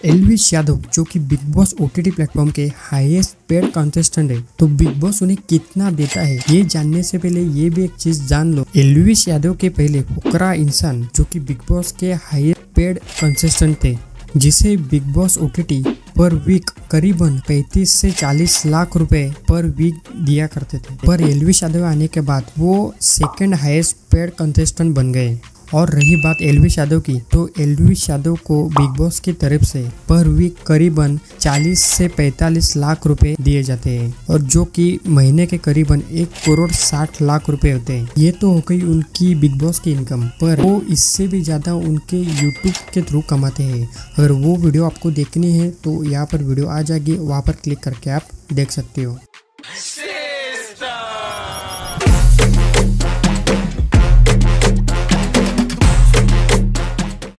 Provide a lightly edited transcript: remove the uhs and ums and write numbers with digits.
एल्विश यादव जो कि Bigg Boss OTT platform के हाईएस्ट पेड कंटेस्टेंट है, तो बिग बॉस उन्हें कितना देता है ये जानने से पहले ये भी एक चीज जान लो। एल्विश यादव के पहले फुकरा इंसान जो कि बिग बॉस के हाईएस्ट पेड कंटेस्टेंट थे, जिसे बिग बॉस ओटीटी पर वीक करीबन 35 से 40 लाख रुपए पर वीक दिया करते थे। पर एल्विश यादव आने के बाद वो सेकंड हाईएस्ट पेड कंटेस्टेंट बन गए। और रही बात एल्विश यादव की, तो एल्विश यादव को बिग बॉस की तरफ से पर वीक करीबन 40 से 45 लाख रुपए दिए जाते हैं, और जो कि महीने के करीबन 1 करोड़ 60 लाख रुपए होते हैं। ये तो हो गई उनकी बिग बॉस की इनकम, पर वो इससे भी ज्यादा उनके यूट्यूब के थ्रू कमाते हैं। अगर वो वीडियो आपको देखनी है तो यहाँ पर वीडियो आ जाएगी, वहाँ पर क्लिक करके आप देख सकते हो।